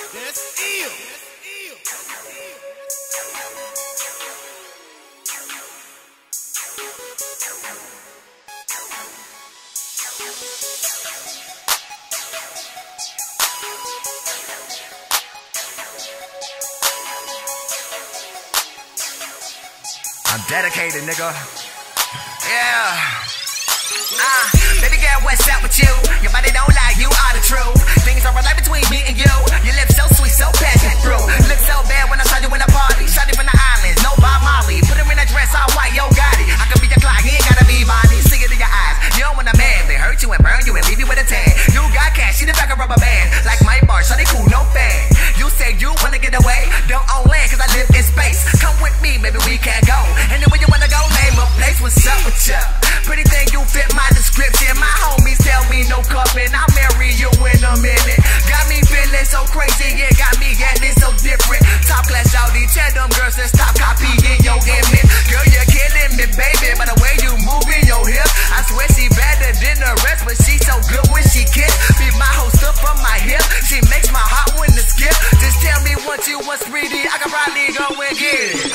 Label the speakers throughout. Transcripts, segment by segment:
Speaker 1: That's ill.
Speaker 2: I'm dedicated, nigga. Yeah. Baby girl, what's up with you? Your body don't lie, you are the truth. Things are right between me and you. Your lips so sweet, so passionate through. Look so bad when I saw you in a party. Shot it from the islands, no Bob Marley. Put her in a dress all white, yo Gotti. I could be your Clyde, you ain't gotta be Bonnie. See it in your eyes, you don't want a man. They hurt you and burn you and leave you with a tan. You got cash, she the back of rubber band. Like my bar, shawty cool, no fan. You say you wanna get away, don't own land cause I live in space. Come with me, maybe we can go. Anywhere you wanna go, name a place, what's up with ya? Pretty thing, you fit my description. My homies tell me no cupping, I'll marry you in a minute. Got me feeling so crazy, yeah, got me getting so different. Top class shawty, tell them girls to stop copying your image. Girl, you're killing me, baby, by the way you moving your hip. I swear she better than the rest, but she so good when she kiss. Be my host up from my hip, she makes my heart win the skip. Just tell me what you want, 3D, I can probably go and get it.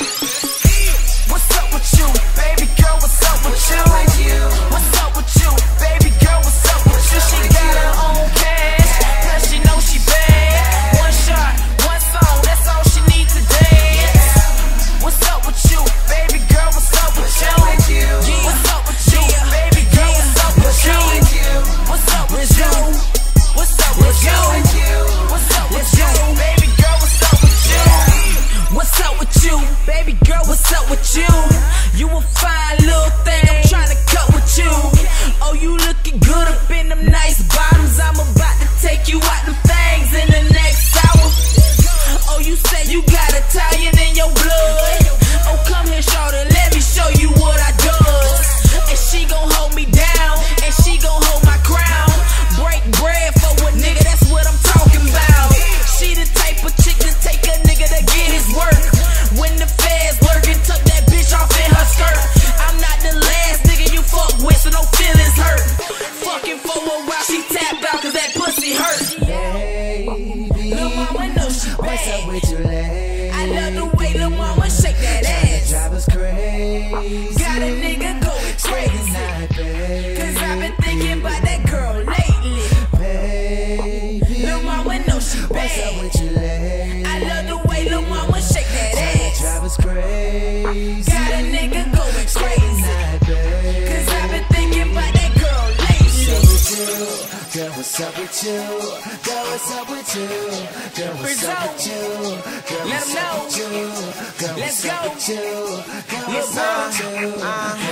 Speaker 3: What's up with you, baby girl? What's up with you? What's up with you, baby girl? What's up with you? She got her own cash, plus she know she bad. One shot, one song, that's all she needs to dance. What's up with you, baby girl? What's up with you? What's up with you, baby girl? What's up with you? What's up with you? What's up with you? What's up with you, baby girl? What's up with you? What's up with you, baby girl? What's up with you? You a fine little thing, I'm tryna cut with you. Oh, you looking good up in them nice bottoms. I'm about to take you out them things in the next hour. Oh, you say you got Italian in your blood. Oh, come here, shorty, let me show you what I does. And she gon' hold me down, and she gon' hold my crown. Break bread for a nigga, that's what I'm talking about. She the type of chick to take a nigga to get his work. When the feds lurking, tuck that bitch off in her skirt. I'm not the last nigga you fuck with, so no feelings hurt. Fucking for a while, she tapped out cause that pussy hurt.
Speaker 4: Baby,
Speaker 3: Lil' mama know she bad.
Speaker 4: what's up with you, lady?
Speaker 3: I love the way lil' mama shake that ass.
Speaker 4: Drive us crazy.
Speaker 3: Got a nigga going crazy,
Speaker 4: Night, baby.
Speaker 3: cause I've been thinking about that girl lately.
Speaker 4: Baby,
Speaker 3: Lil' mama know she
Speaker 4: what's up
Speaker 3: bad.
Speaker 4: with you, lady?
Speaker 3: I love the way lil' mama shake that ass.
Speaker 4: Drive us crazy.
Speaker 3: Got a nigga going crazy,
Speaker 4: Night, baby.
Speaker 3: cause I've been thinking about that girl lately.
Speaker 4: Girl, what's up with you? Girl, what's up with you? Girl, what's up with you? Girl,
Speaker 3: Let
Speaker 4: what's
Speaker 3: 'em
Speaker 4: up
Speaker 3: know.
Speaker 4: with you? Girl,
Speaker 3: Let's
Speaker 4: what's up
Speaker 3: go.
Speaker 4: with you? Girl,
Speaker 3: Lil'
Speaker 4: what's up with you?